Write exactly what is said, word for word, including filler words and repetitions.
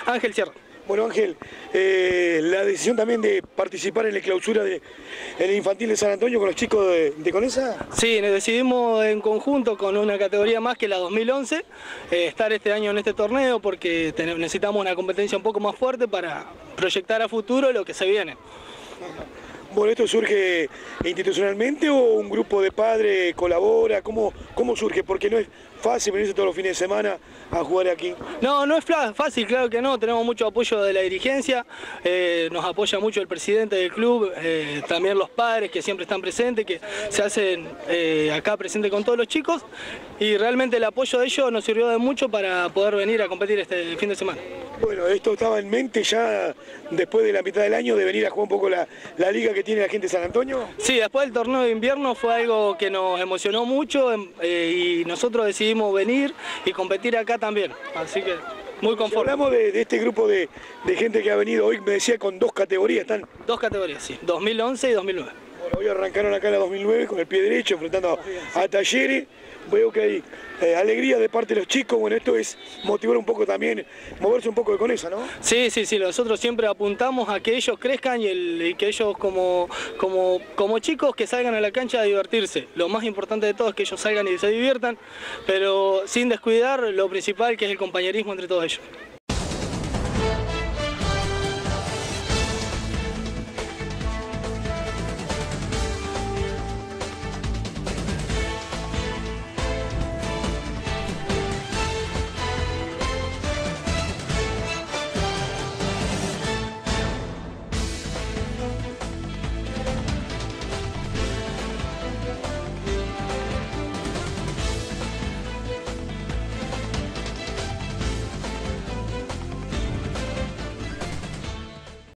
Ángel Sierra. Bueno, Ángel, eh, la decisión también de participar en la clausura de, en el infantil de San Antonio con los chicos de, de Conesa. Sí, decidimos en conjunto con una categoría más que la dos mil once eh, estar este año en este torneo porque necesitamos una competencia un poco más fuerte para proyectar a futuro lo que se viene. Bueno, ¿esto surge institucionalmente o un grupo de padres colabora? ¿Cómo, cómo surge? Porque no es fácil venirse todos los fines de semana a jugar aquí. No, no es fácil, claro que no. Tenemos mucho apoyo de la dirigencia, eh, nos apoya mucho el presidente del club, eh, también los padres que siempre están presentes, que se hacen eh, acá presentes con todos los chicos y realmente el apoyo de ellos nos sirvió de mucho para poder venir a competir este fin de semana. Bueno, esto estaba en mente ya después de la mitad del año de venir a jugar un poco la, la liga que tiene la gente de San Antonio. Sí, después del torneo de invierno fue algo que nos emocionó mucho eh, y nosotros decidimos venir y competir acá también, así que muy conforme. Si hablamos de, de este grupo de, de gente que ha venido hoy, me decía con dos categorías, ¿están? Dos categorías, sí, dos mil once y dos mil nueve. Bueno, hoy arrancaron acá en la dos mil nueve con el pie derecho, enfrentando a, a Talleres. Veo que hay eh, alegría de parte de los chicos. Bueno, esto es motivar un poco también, moverse un poco de Conesa, ¿no? Sí, sí, sí, nosotros siempre apuntamos a que ellos crezcan y, el, y que ellos como, como, como chicos que salgan a la cancha a divertirse. Lo más importante de todo es que ellos salgan y se diviertan, pero sin descuidar lo principal que es el compañerismo entre todos ellos.